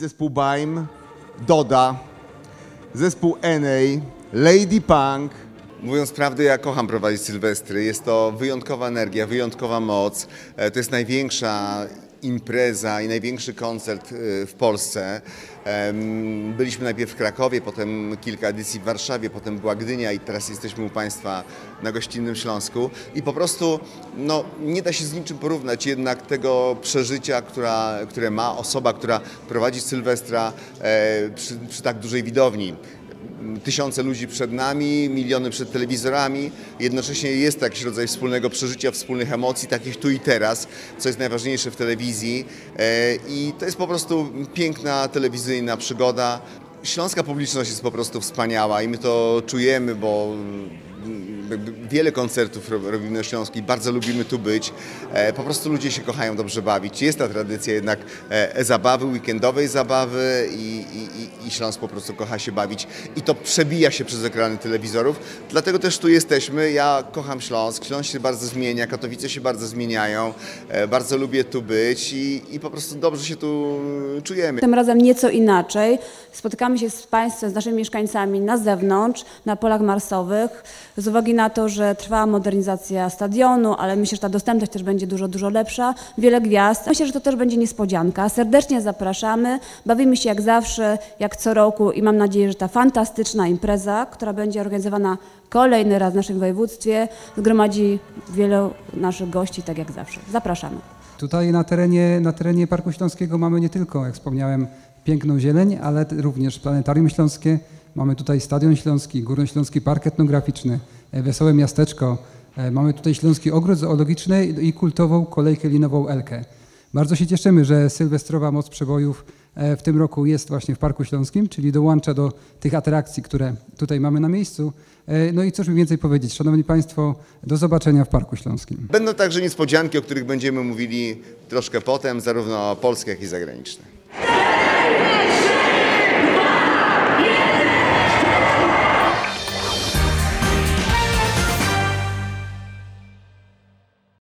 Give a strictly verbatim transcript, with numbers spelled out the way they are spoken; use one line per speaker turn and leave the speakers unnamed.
zespół Baim, Doda, zespół N A, Lady Punk. Mówiąc prawdę, ja kocham prowadzić Sylwestry. Jest to wyjątkowa energia, wyjątkowa moc. To jest największa impreza i największy koncert w Polsce. Byliśmy najpierw w Krakowie, potem kilka edycji w Warszawie, potem była Gdynia i teraz jesteśmy u Państwa na gościnnym Śląsku. I po prostu no, nie da się z niczym porównać jednak tego przeżycia, która, które ma osoba, która prowadzi Sylwestra przy, przy tak dużej widowni. Tysiące ludzi przed nami, miliony przed telewizorami. Jednocześnie jest to jakiś rodzaj wspólnego przeżycia, wspólnych emocji, takich tu i teraz, co jest najważniejsze w telewizji. I to jest po prostu piękna telewizyjna przygoda. Śląska publiczność jest po prostu wspaniała i my to czujemy, bo wiele koncertów robimy na Śląsku i bardzo lubimy tu być. Po prostu ludzie się kochają dobrze bawić. Jest ta tradycja jednak zabawy, weekendowej zabawy i, i, i Śląsk po prostu kocha się bawić. I to przebija się przez ekrany telewizorów. Dlatego też tu jesteśmy. Ja kocham Śląsk. Śląsk się bardzo zmienia, Katowice się bardzo zmieniają. Bardzo lubię tu być i, i po prostu dobrze się tu czujemy.
Tym razem nieco inaczej. Spotykamy się z Państwem, z naszymi mieszkańcami na zewnątrz, na polach marsowych. Z uwagi na to, że trwa modernizacja stadionu, ale myślę, że ta dostępność też będzie dużo, dużo lepsza. Wiele gwiazd. Myślę, że to też będzie niespodzianka. Serdecznie zapraszamy. Bawimy się jak zawsze, jak co roku i mam nadzieję, że ta fantastyczna impreza, która będzie organizowana kolejny raz w naszym województwie, zgromadzi wielu naszych gości, tak jak zawsze. Zapraszamy.
Tutaj na terenie, na terenie Parku Śląskiego mamy nie tylko, jak wspomniałem, piękną zieleń, ale również Planetarium Śląskie. Mamy tutaj Stadion Śląski, Górnośląski Park Etnograficzny, Wesołe Miasteczko. Mamy tutaj Śląski Ogród Zoologiczny i kultową kolejkę linową Elkę. Bardzo się cieszymy, że sylwestrowa moc przebojów w tym roku jest właśnie w Parku Śląskim, czyli dołącza do tych atrakcji, które tutaj mamy na miejscu. No i cóż mi więcej powiedzieć. Szanowni Państwo, do zobaczenia w Parku Śląskim.
Będą także niespodzianki, o których będziemy mówili troszkę potem, zarówno polskie, jak i zagraniczne.